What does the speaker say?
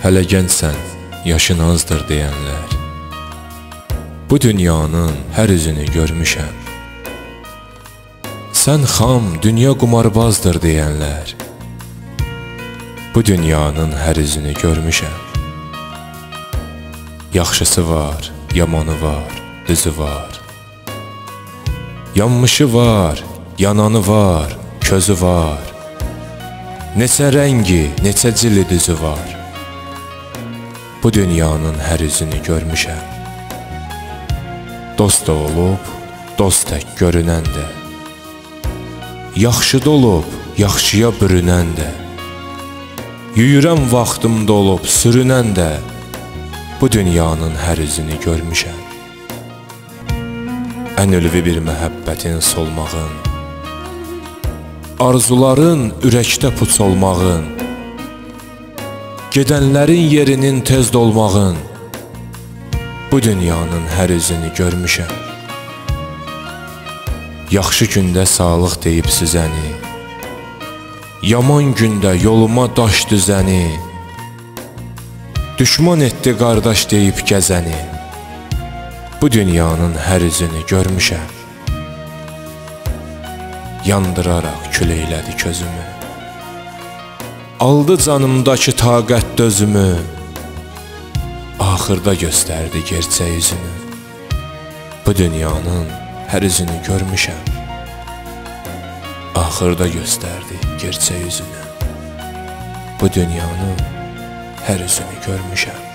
hələ gəncsən, yaşın azdır deyənlər. Bu dünyanın hər üzünü görmüşəm. Sən xam, dünya qumarbazdır deyənlər. Bu dünyanın hər üzünü görmüşəm. Yaxşısı var, yamanı var, düzü var. Yanmışı var, yananı var, közü var. Neçə rəngi, neçə cili düzü var. Bu dünyanın hər üzünü görmüşəm. Dost da olub, dost tək görünən də. Yaxşı da olub, yaxşıya bürünən də. Yüyürəm vaxtımda olub, sürünən də. Bu dünyanın hər üzünü görmüşəm. Ən ülvi bir məhəbbətin solmağın, arzuların ürəkdə puç olmağın, gedənlərin yerinin tez dolmağın, bu dünyanın hər üzünü görmüşəm. Yaxşı gündə sağlıq deyib süzəni, yaman gündə yoluma daş düzəni, düşman etdi qardaş deyib gəzəni, bu dünyanın hər üzünü görmüşəm. Yandıraraq kül eylədi közümü, aldı canımdakı taqət dözümü, axırda göstərdi gerçək üzünü. Bu dünyanın hər üzünü görmüşəm. Axırda göstərdi gerçək üzünü. Bu dünyanın hər üzünü görmüşəm.